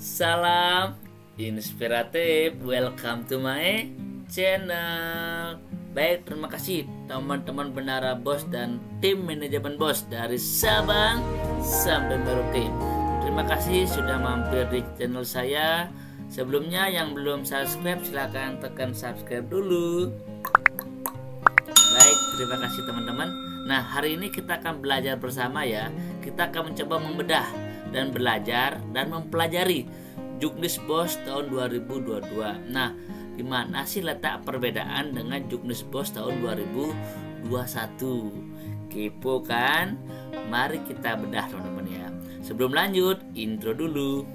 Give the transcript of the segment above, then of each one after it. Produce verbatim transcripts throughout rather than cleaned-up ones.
Salam inspiratif, welcome to my channel. Baik, terima kasih teman-teman Benara Bos dan tim manajemen Bos dari Sabang sampai Merauke. Terima kasih sudah mampir di channel saya. Sebelumnya yang belum subscribe silahkan tekan subscribe dulu. Baik, terima kasih teman-teman. Nah, hari ini kita akan belajar bersama ya. Kita akan mencoba membedah dan belajar dan mempelajari Juknis Bos tahun dua ribu dua puluh dua. Nah, di mana sih letak perbedaan dengan Juknis Bos tahun dua ribu dua puluh satu? Kepo kan? Mari kita bedah teman-teman ya. Sebelum lanjut, intro dulu.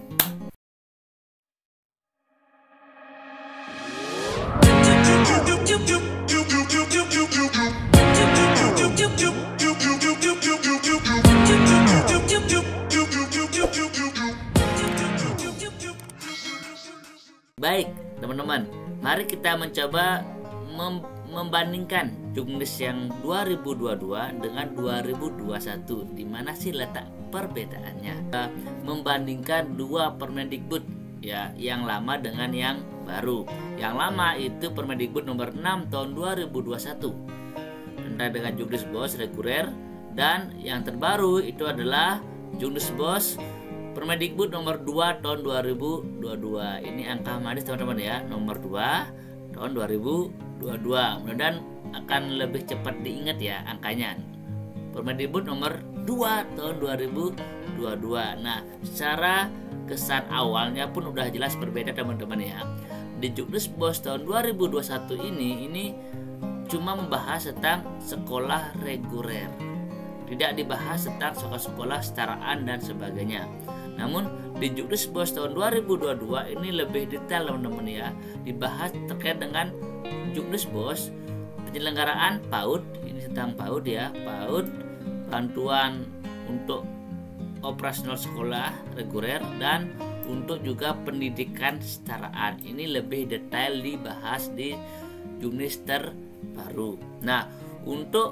Baik teman-teman, mari kita mencoba mem membandingkan Juknis yang dua ribu dua puluh dua dengan dua ribu dua puluh satu. Di mana sih letak perbedaannya? Kita membandingkan dua Permendikbud ya, yang lama dengan yang baru. Yang lama itu Permendikbud nomor enam tahun dua ribu dua puluh satu tentang dengan Juknis Bos reguler, dan yang terbaru itu adalah Juknis Bos Permendikbud nomor dua tahun dua ribu dua puluh dua. Ini angka manis teman-teman ya, nomor dua tahun dua ribu dua puluh dua. Mudah-mudahan akan lebih cepat diingat ya angkanya. Permendikbud nomor dua tahun dua ribu dua puluh dua. Nah, secara kesan awalnya pun udah jelas berbeda teman-teman ya. Di Juknis Bos tahun dua ribu dua puluh satu ini ini cuma membahas tentang sekolah reguler. Tidak dibahas tentang sekolah-sekolah setaraan dan sebagainya. Namun di Juknis Bos tahun dua ribu dua puluh dua ini lebih detail teman-teman ya. Dibahas terkait dengan Juknis Bos penyelenggaraan PAUD. Ini tentang PAUD ya, PAUD, bantuan untuk operasional sekolah reguler, dan untuk juga pendidikan setaraan. Ini lebih detail dibahas di Juknis terbaru. Nah, untuk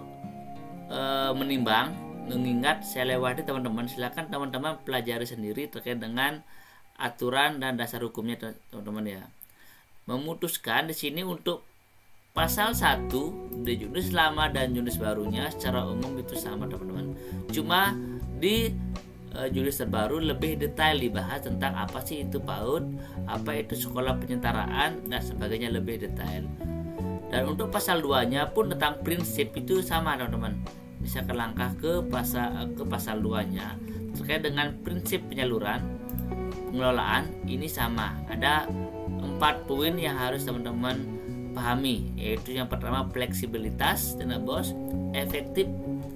e, menimbang, mengingat saya lewati teman-teman, silakan teman-teman pelajari sendiri terkait dengan aturan dan dasar hukumnya teman-teman ya. Memutuskan di sini untuk pasal satu di Juknis lama dan Juknis barunya secara umum itu sama teman-teman. Cuma di e, Juknis terbaru lebih detail dibahas tentang apa sih itu PAUD, apa itu sekolah penyetaraan dan sebagainya, lebih detail. Dan untuk pasal dua nya pun tentang prinsip itu sama teman-teman. Bisa ke langkah ke pasal ke pasal dua nya terkait dengan prinsip penyaluran pengelolaan, ini sama. Ada empat poin yang harus teman-teman pahami, yaitu yang pertama fleksibilitas dana bos, efektif,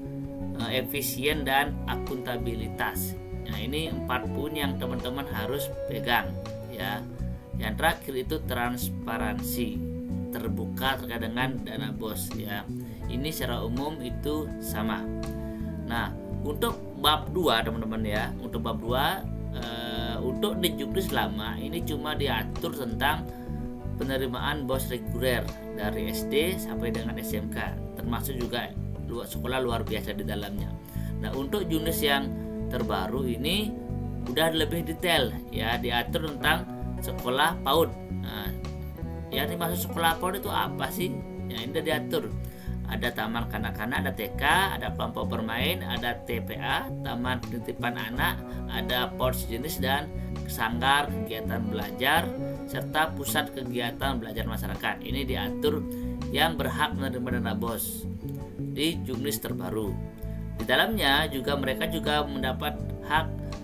efisien, dan akuntabilitas. Nah, ini empat poin yang teman-teman harus pegang ya. Yang terakhir itu transparansi, terbuka terkait dengan dana bos ya. Ini secara umum itu sama. Nah, untuk bab dua teman-teman ya, untuk bab dua e, untuk di Juknis lama ini cuma diatur tentang penerimaan bos reguler dari S D sampai dengan S M K, termasuk juga luar sekolah luar biasa di dalamnya. Nah, untuk Juknis yang terbaru ini udah lebih detail ya, diatur tentang sekolah PAUD. Nah, yang dimaksud sekolah PAUD itu apa sih? Ya, ini udah diatur. Ada taman kanak-kanak, ada T K, ada kelompok bermain, ada T P A, taman penitipan anak, ada P O R sejenis, dan sanggar kegiatan belajar, serta pusat kegiatan belajar masyarakat. Ini diatur yang berhak menerima dana bos di Juknis terbaru. Di dalamnya juga mereka juga mendapat hak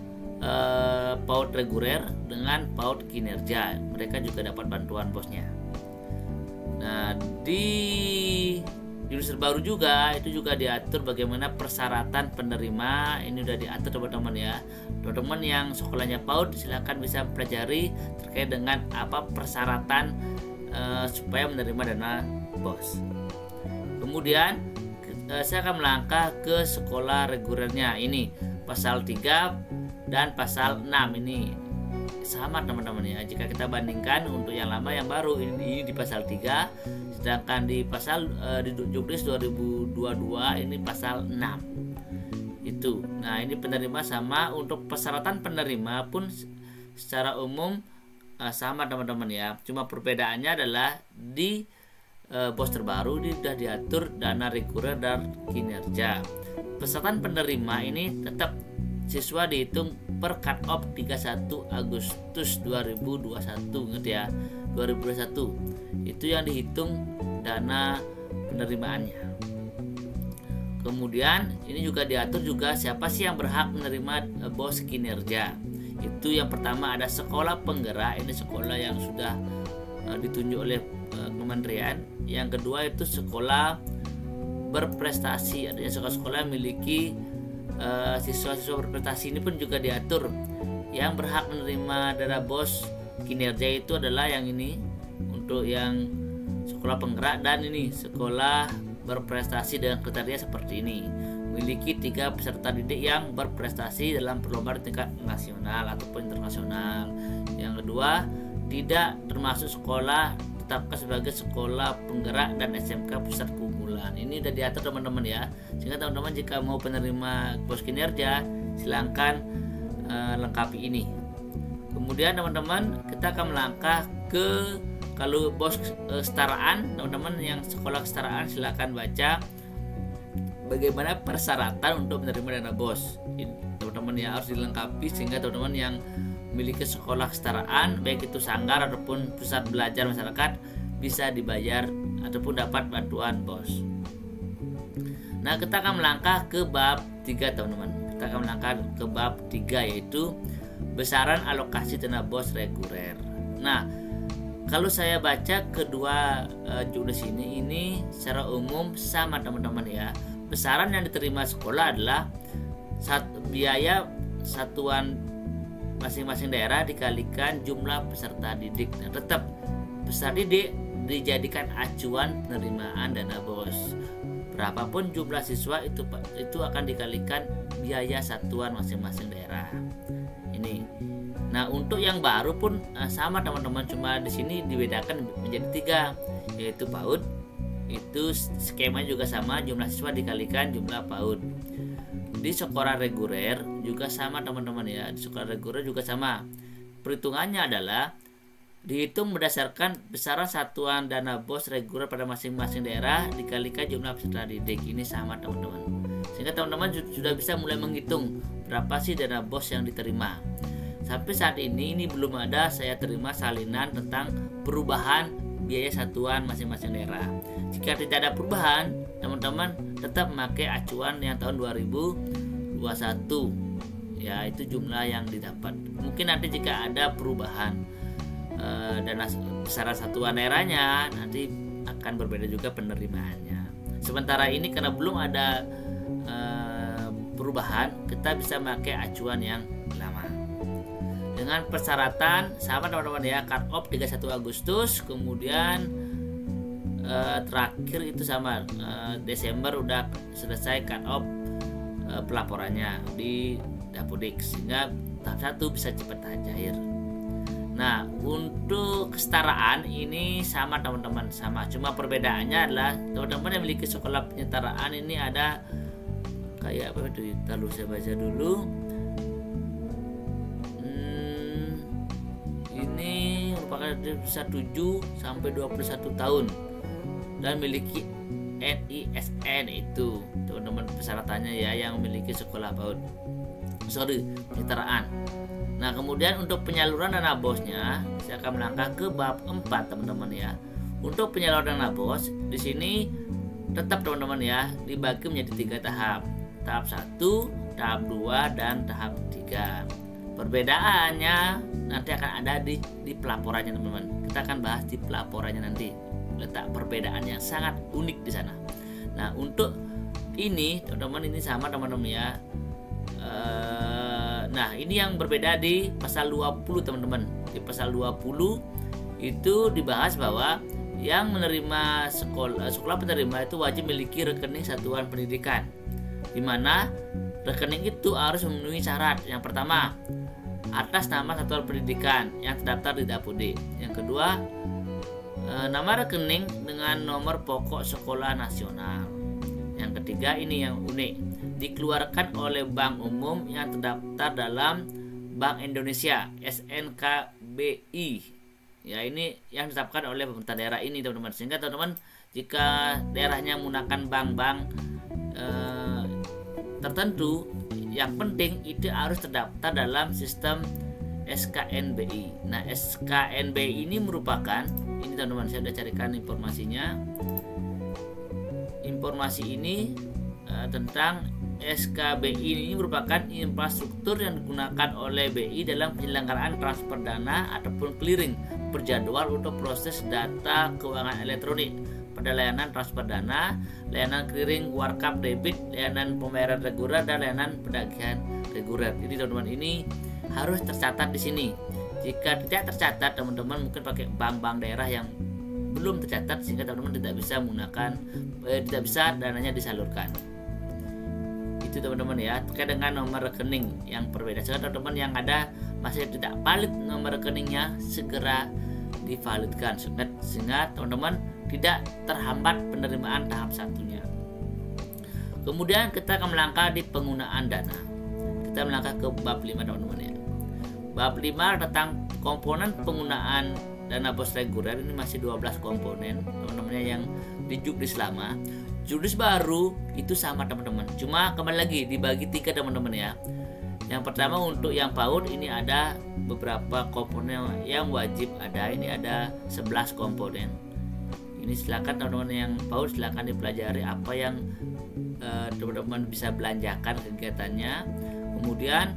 eh, PAUD reguler dengan PAUD kinerja. Mereka juga dapat bantuan bosnya. Nah, di Juknis terbaru juga itu juga diatur bagaimana persyaratan penerima. Ini udah diatur teman-teman ya. Teman-teman yang sekolahnya PAUD silakan bisa pelajari terkait dengan apa persyaratan e, supaya menerima dana bos. Kemudian e, saya akan melangkah ke sekolah regulernya. Ini pasal tiga dan pasal enam ini sama teman-teman ya. Jika kita bandingkan untuk yang lama yang baru, ini, ini di pasal tiga, sedangkan di pasal e, di Juknis dua ribu dua puluh dua ini pasal enam. Itu. Nah, ini penerima sama. Untuk persyaratan penerima pun secara umum uh, sama teman-teman ya. Cuma perbedaannya adalah di uh, BOS terbaru ini sudah diatur dana reguler dan kinerja. Peserta penerima ini tetap siswa dihitung per cut off tiga puluh satu Agustus dua ribu dua puluh satu. Ingat ya, dua ribu dua puluh satu itu yang dihitung dana penerimaannya. Kemudian ini juga diatur juga siapa sih yang berhak menerima BOS kinerja. Itu yang pertama ada sekolah penggerak, ini sekolah yang sudah uh, ditunjuk oleh uh, kementerian. Yang kedua itu sekolah berprestasi, adanya sekolah-sekolah yang memiliki uh, siswa-siswa berprestasi. Ini pun juga diatur. Yang berhak menerima dana BOS kinerja itu adalah yang ini, untuk yang sekolah penggerak dan ini sekolah berprestasi dengan kriteria seperti ini, memiliki tiga peserta didik yang berprestasi dalam perlombaan tingkat nasional ataupun internasional. Yang kedua, tidak termasuk sekolah ditetapkan sebagai sekolah penggerak dan S M K pusat keunggulan. Ini sudah diatur teman-teman ya, sehingga teman-teman jika mau penerima BOS kinerja silahkan uh, lengkapi ini. Kemudian teman-teman kita akan melangkah ke kalau BOS kesetaraan, teman-teman yang sekolah kesetaraan silakan baca bagaimana persyaratan untuk menerima dana BOS. Teman-teman ya harus dilengkapi sehingga teman-teman yang memiliki sekolah kesetaraan baik itu sanggar ataupun pusat belajar masyarakat bisa dibayar ataupun dapat bantuan BOS. Nah, kita akan melangkah ke bab tiga teman-teman. Kita akan melangkah ke bab tiga yaitu besaran alokasi dana BOS reguler. Nah, kalau saya baca kedua uh, judul ini, ini secara umum sama teman-teman ya. Besaran yang diterima sekolah adalah satu, biaya satuan masing-masing daerah dikalikan jumlah peserta didik. Nah, tetap peserta didik dijadikan acuan penerimaan dana BOS. Berapapun jumlah siswa itu itu akan dikalikan biaya satuan masing-masing daerah. Ini. Nah, untuk yang baru pun uh, sama teman-teman, cuma di sini dibedakan menjadi tiga, yaitu PAUD. Itu skemanya juga sama, jumlah siswa dikalikan jumlah PAUD. Di sekolah reguler juga sama teman-teman ya, di sekolah reguler juga sama. Perhitungannya adalah dihitung berdasarkan besaran satuan dana BOS reguler pada masing-masing daerah dikalikan jumlah peserta didik. Ini sama teman-teman. Sehingga teman-teman sudah bisa mulai menghitung berapa sih dana BOS yang diterima. Sampai saat ini ini belum ada saya terima salinan tentang perubahan biaya satuan masing-masing daerah. Jika tidak ada perubahan, teman-teman tetap memakai acuan yang tahun dua ribu dua puluh satu. Ya, itu jumlah yang didapat. Mungkin nanti jika ada perubahan e, dana besaran satuan daerahnya, nanti akan berbeda juga penerimaannya. Sementara ini karena belum ada e, perubahan, kita bisa memakai acuan yang lama. Dengan persyaratan sama teman-teman ya, cut off tiga puluh satu Agustus, kemudian eh, terakhir itu sama eh, Desember udah selesai cut off eh, pelaporannya di Dapodik, sehingga tahap satu bisa cepat cair. Nah, untuk kesetaraan ini sama teman-teman, sama, cuma perbedaannya adalah teman-teman yang memiliki sekolah penyetaraan ini ada kayak apa itu, lalu saya baca dulu. Ini merupakan usia tujuh sampai dua puluh satu tahun dan memiliki N I S N, itu teman-teman persyaratannya ya, yang memiliki sekolah PAUD, sorry penyetaraan. Nah, kemudian untuk penyaluran dana BOS-nya saya akan melangkah ke bab empat teman-teman ya. Untuk penyaluran dana BOS di sini tetap teman-teman ya dibagi menjadi tiga tahap. Tahap satu, tahap dua, dan tahap tiga. Perbedaannya nanti akan ada di, di pelaporannya teman-teman. Kita akan bahas di pelaporannya nanti, letak perbedaan yang sangat unik di sana. Nah, untuk ini teman-teman ini sama teman-teman ya. E, nah, ini yang berbeda di pasal dua puluh teman-teman. Di pasal dua puluh itu dibahas bahwa yang menerima sekolah sekolah penerima itu wajib memiliki rekening satuan pendidikan, di mana rekening itu harus memenuhi syarat. Yang pertama, atas nama satuan pendidikan yang terdaftar di Dapodik. Yang kedua, e, nama rekening dengan nomor pokok sekolah nasional. Yang ketiga, ini yang unik, dikeluarkan oleh bank umum yang terdaftar dalam Bank Indonesia S N K B I. Ya, ini yang ditetapkan oleh pemerintah daerah ini teman-teman. Sehingga teman-teman jika daerahnya menggunakan bank-bank eh, tertentu, yang penting itu harus terdaftar dalam sistem S K N B I. Nah, S K N B I ini merupakan, ini teman-teman saya sudah carikan informasinya. Informasi ini uh, tentang S K B I ini merupakan infrastruktur yang digunakan oleh B I dalam penyelenggaraan transfer dana ataupun clearing berjadwal untuk proses data keuangan elektronik pada layanan transfer dana, layanan clearing warkap debit, layanan pembayaran reguler, dan layanan penagihan reguler. Jadi teman-teman ini harus tercatat di sini. Jika tidak tercatat, teman-teman mungkin pakai bank-bank daerah yang belum tercatat, sehingga teman-teman tidak bisa menggunakan, eh, tidak bisa dananya disalurkan. Itu teman-teman ya, terkait dengan nomor rekening yang berbeda. Sehingga teman-teman yang ada masih tidak valid nomor rekeningnya, segera divalidkan sehingga teman-teman tidak terhambat penerimaan tahap satunya. Kemudian kita akan melangkah di penggunaan dana. Kita melangkah ke bab lima teman-teman ya. Bab lima tentang komponen penggunaan dana bos reguler. Ini masih dua belas komponen teman-teman yang di juknis lama. Juknis baru itu sama teman-teman, cuma kembali lagi dibagi tiga teman-teman ya. Yang pertama untuk yang PAUD ini ada beberapa komponen yang wajib ada. Ini ada sebelas komponen. Ini silakan teman-teman yang PAUD silakan dipelajari apa yang eh, teman-teman bisa belanjakan kegiatannya. Kemudian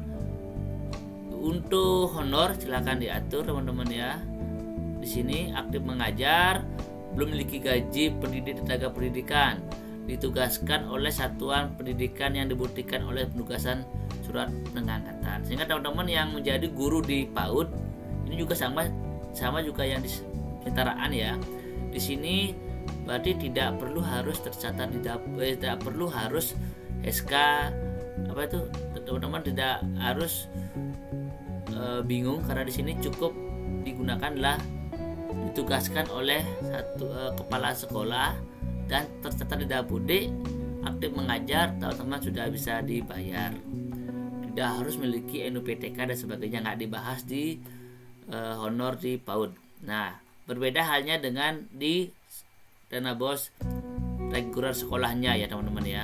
untuk honor silakan diatur teman-teman ya. Di sini aktif mengajar, belum memiliki gaji pendidik tenaga pendidikan, ditugaskan oleh satuan pendidikan yang dibuktikan oleh penugasan surat pengangkatan. Sehingga teman-teman yang menjadi guru di PAUD ini juga sama sama juga yang di kesetaraan ya. Di sini berarti tidak perlu harus tercatat di eh, tidak perlu harus S K apa itu teman-teman tidak harus e, bingung karena di sini cukup digunakanlah ditugaskan oleh satu e, kepala sekolah dan tercatat di Dabudik, aktif mengajar, teman-teman sudah bisa dibayar. Tidak harus memiliki N U P T K dan sebagainya, nggak dibahas di e, honor di PAUD. Nah, berbeda halnya dengan di dana bos reguler sekolahnya ya teman-teman ya.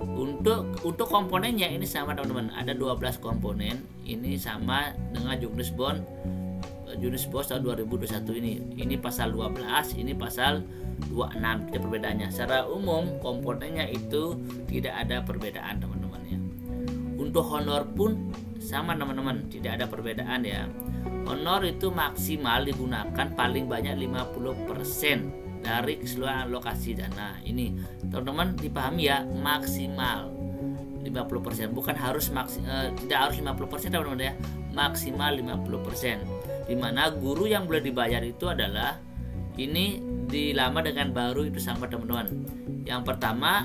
Untuk untuk komponennya ini sama teman-teman, ada dua belas komponen. Ini sama dengan juknis bond juknis bos tahun dua ribu dua puluh satu ini. Ini pasal dua belas, ini pasal dua puluh enam. Tidak perbedaannya. Secara umum komponennya itu tidak ada perbedaan teman-teman ya. Untuk honor pun sama teman-teman, tidak ada perbedaan ya. Honor itu maksimal digunakan paling banyak lima puluh persen dari keseluruhan alokasi dana. Ini teman-teman dipahami ya, maksimal lima puluh persen, bukan harus maksi, eh, tidak harus lima puluh persen teman-teman ya, maksimal lima puluh persen. Dimana guru yang boleh dibayar itu adalah ini di lama dengan baru itu sama teman-teman. Yang pertama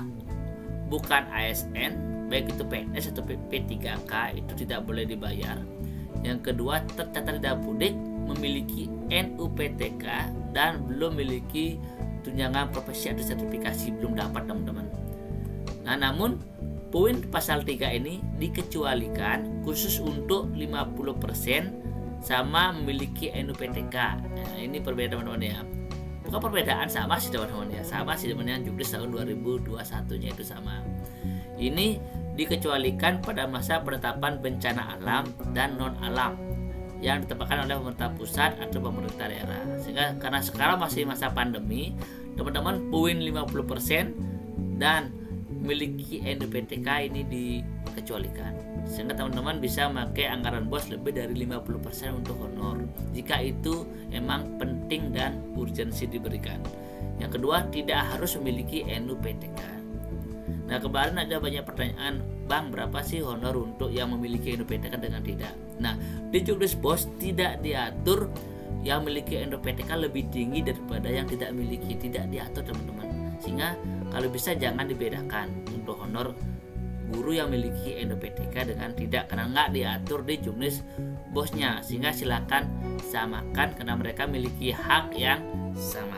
bukan A S N, baik itu P N S atau P tiga K itu tidak boleh dibayar. Yang kedua tercatat di Dabudik, memiliki N U P T K dan belum memiliki tunjangan profesi atau sertifikasi, belum dapat teman-teman. Nah, namun poin pasal tiga ini dikecualikan khusus untuk lima puluh persen sama memiliki N U P T K. Nah, ini perbedaan teman-teman ya. Bukan perbedaan, sama sih teman-teman ya. Sama sih teman-teman, juknis tahun dua ribu dua puluh satu nya itu sama. Ini dikecualikan pada masa penetapan bencana alam dan non alam yang ditetapkan oleh pemerintah pusat atau pemerintah daerah. Sehingga karena sekarang masih masa pandemi, teman-teman poin lima puluh persen dan memiliki N U P T K ini dikecualikan. Sehingga teman-teman bisa memakai anggaran bos lebih dari lima puluh persen untuk honor jika itu emang penting dan urgensi diberikan. Yang kedua, tidak harus memiliki N U P T K. Nah, kemarin ada banyak pertanyaan, Bang, berapa sih honor untuk yang memiliki N U P T K dengan tidak? Nah, di juknis bos tidak diatur yang memiliki N U P T K lebih tinggi daripada yang tidak memiliki, tidak diatur teman-teman. Sehingga kalau bisa jangan dibedakan untuk honor guru yang memiliki N U P T K dengan tidak, karena nggak diatur di juknis bosnya. Sehingga silakan samakan karena mereka memiliki hak yang sama.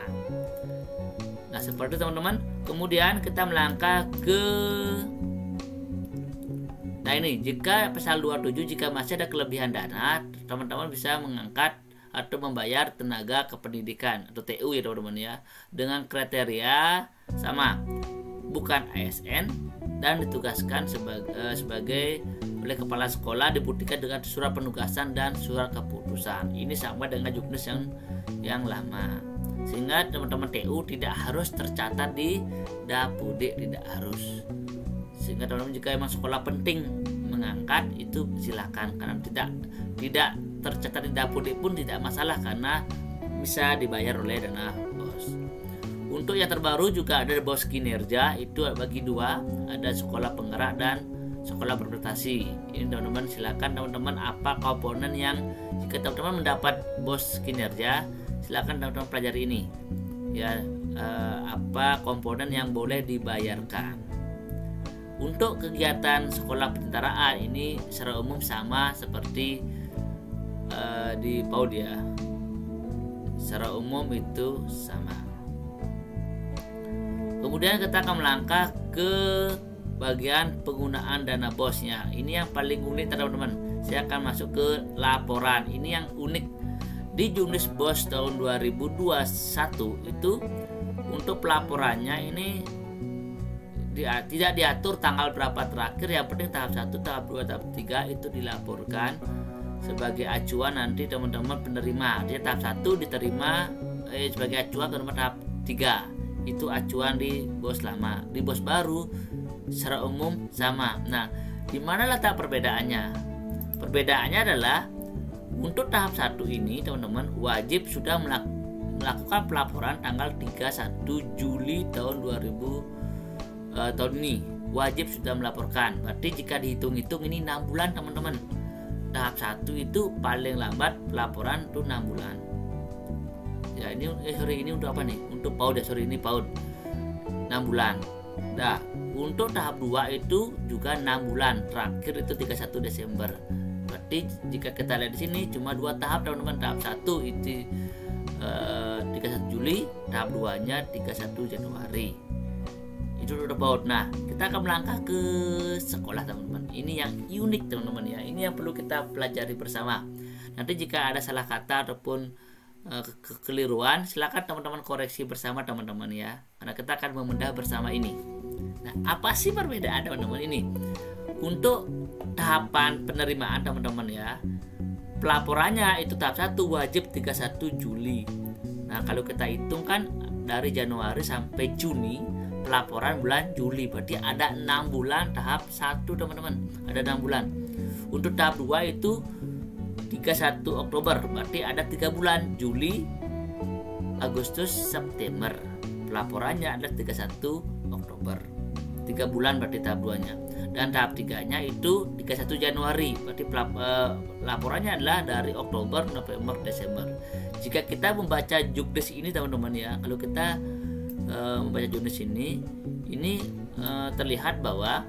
Nah, seperti itu teman-teman. Kemudian kita melangkah ke Nah ini, jika pasal dua puluh tujuh, jika masih ada kelebihan dana, teman-teman bisa mengangkat atau membayar tenaga kependidikan atau T U ya teman-teman ya, dengan kriteria sama, bukan A S N dan ditugaskan sebagai, eh, sebagai oleh kepala sekolah, dibuktikan dengan surat penugasan dan surat keputusan. Ini sama dengan juknis yang yang lama, sehingga teman-teman T U tidak harus tercatat di Dapudik, tidak harus. Sehingga teman-teman jika memang sekolah penting mengangkat itu silakan, karena tidak tidak tercatat di Dapudik pun tidak masalah karena bisa dibayar oleh dana bos. Untuk yang terbaru juga ada bos kinerja, itu bagi dua, ada sekolah penggerak dan sekolah berprestasi. Ini teman-teman silakan teman-teman apa komponen yang jika teman-teman mendapat bos kinerja, silakan teman-teman pelajari ini ya, eh, apa komponen yang boleh dibayarkan. Untuk kegiatan sekolah petentaraan ini secara umum sama seperti uh, di PAUD ya, secara umum itu sama. Kemudian kita akan melangkah ke bagian penggunaan dana bosnya. Ini yang paling unik teman-teman. Saya akan masuk ke laporan. Ini yang unik di Juknis Bos tahun dua ribu dua puluh satu itu, untuk pelaporannya ini dia, tidak diatur tanggal berapa terakhir, yang penting tahap satu, tahap dua, tahap tiga itu dilaporkan sebagai acuan nanti teman-teman penerima. Dia tahap satu diterima eh, sebagai acuan ke tahap tiga, itu acuan di bos lama. Di bos baru secara umum sama. Nah, di mana letak perbedaannya? Perbedaannya adalah untuk tahap satu ini teman-teman wajib sudah melakukan pelaporan tanggal tiga puluh satu Juli tahun dua ribu Uh, tahun ini wajib sudah melaporkan. Berarti jika dihitung-hitung ini enam bulan teman-teman. Tahap satu itu paling lambat pelaporan itu enam bulan. Ya ini eh, sorry ini untuk apa nih? Untuk PAUD ya, sorry ini PAUD enam bulan. Nah, untuk tahap dua itu juga enam bulan. Terakhir itu tiga puluh satu Desember. Berarti jika kita lihat di sini cuma dua tahap teman-teman. Tahap satu itu uh, tiga puluh satu Juli, tahap dua nya tiga puluh satu Januari. Itu udah PAUD. Nah, kita akan melangkah ke sekolah teman-teman. Ini yang unik teman-teman ya. Ini yang perlu kita pelajari bersama. Nanti jika ada salah kata ataupun uh, ke kekeliruan, silakan teman-teman koreksi bersama teman-teman ya. Karena kita akan membedah bersama ini. Nah, apa sih perbedaan teman-teman ini? Untuk tahapan penerimaan teman-teman ya, pelaporannya itu tahap satu wajib tiga puluh satu Juli. Nah, kalau kita hitung kan dari Januari sampai Juni, pelaporan bulan Juli, berarti ada enam bulan tahap satu teman-teman, ada enam bulan. Untuk tahap dua itu tiga puluh satu Oktober, berarti ada tiga bulan, Juli, Agustus, September. Pelaporannya ada tiga puluh satu Oktober, tiga bulan berarti tahap dua nya. Dan tahap tiga nya itu tiga puluh satu Januari, berarti pelaporannya adalah dari Oktober, November, Desember. Jika kita membaca juknis ini teman-teman ya, kalau kita Uh, membaca juknis ini ini uh, terlihat bahwa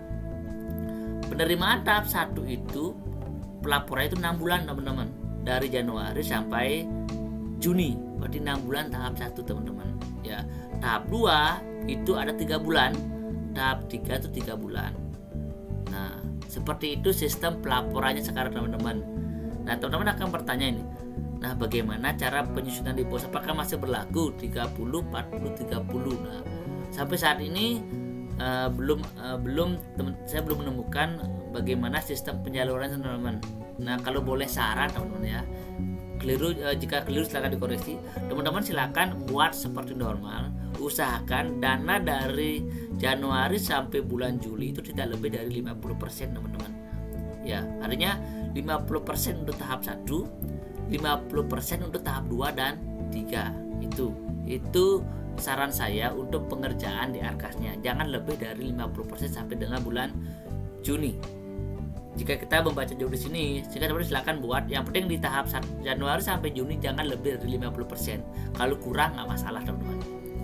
penerimaan tahap satu itu pelaporan itu enam bulan teman-teman, dari Januari sampai Juni, berarti enam bulan tahap satu teman-teman ya. Tahap dua itu ada tiga bulan, tahap tiga itu tiga bulan. Nah, seperti itu sistem pelaporannya sekarang teman-teman. Nah, teman-teman akan bertanya ini, nah bagaimana cara penyusunan di bos, apakah masih berlaku tiga puluh, empat puluh, tiga puluh? Nah, sampai saat ini uh, belum uh, belum teman, saya belum menemukan bagaimana sistem penyaluran teman-teman. Nah, kalau boleh saran teman-teman ya, keliru uh, jika keliru silakan dikoreksi. Teman-teman silakan buat seperti normal, usahakan dana dari Januari sampai bulan Juli itu tidak lebih dari lima puluh persen teman-teman. Ya, artinya lima puluh persen untuk tahap satu, lima puluh persen untuk tahap dua dan tiga. Itu itu saran saya untuk pengerjaan di Arkasnya. Jangan lebih dari lima puluh persen sampai dengan bulan Juni. Jika kita membaca jauh di sini, silakan buat. Yang penting di tahap Januari sampai Juni jangan lebih dari lima puluh persen. Kalau kurang nggak masalah teman-teman.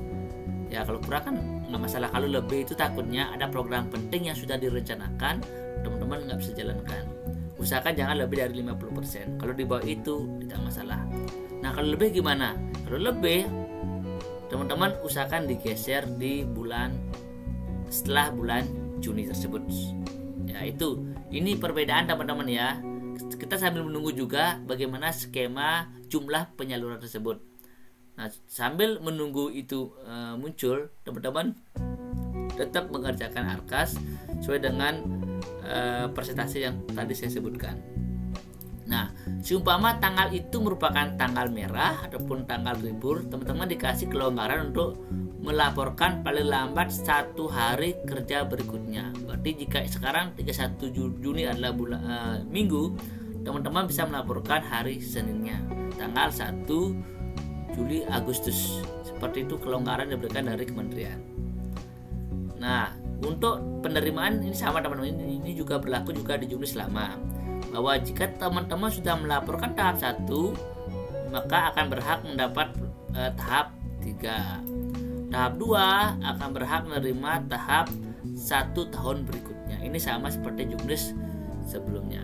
Ya kalau kurang kan nggak masalah. Kalau lebih itu takutnya ada program penting yang sudah direncanakan, teman-teman nggak bisa jalankan. Usahakan jangan lebih dari lima puluh persen. Kalau di bawah itu tidak masalah. Nah, kalau lebih gimana? Kalau lebih, teman-teman usahakan digeser di bulan setelah bulan Juni tersebut. Ya, Ya itu, ini perbedaan teman-teman ya. Kita sambil menunggu juga bagaimana skema jumlah penyaluran tersebut. Nah, sambil menunggu itu e, muncul, teman-teman tetap mengerjakan ARKAS sesuai dengan e, presentasi yang tadi saya sebutkan. Nah, seumpama tanggal itu merupakan tanggal merah ataupun tanggal libur, teman-teman dikasih kelonggaran untuk melaporkan paling lambat satu hari kerja berikutnya. Berarti jika sekarang tiga puluh satu Juni adalah bulan e, minggu, teman-teman bisa melaporkan hari Seninnya, tanggal satu Juli Agustus. Seperti itu kelonggaran diberikan dari kementerian. Nah, untuk penerimaan ini sama teman-teman, ini juga berlaku juga di Jumnis lama. Bahwa jika teman-teman sudah melaporkan tahap satu, maka akan berhak mendapat eh, tahap tiga. Tahap dua akan berhak menerima tahap satu tahun berikutnya. Ini sama seperti Jumnis sebelumnya.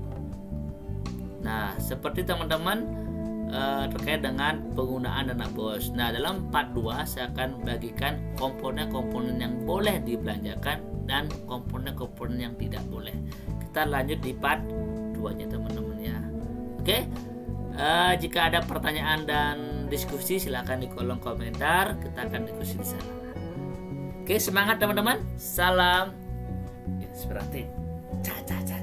Nah, seperti teman-teman terkait dengan penggunaan dana bos. Nah, dalam part dua saya akan bagikan komponen-komponen yang boleh dibelanjakan dan komponen-komponen yang tidak boleh. Kita lanjut di part dua nya teman-teman ya. Oke. Uh, jika ada pertanyaan dan diskusi silakan di kolom komentar, kita akan diskusi di sana. Oke, semangat teman-teman. Salam inspiratif. Ca ca ca.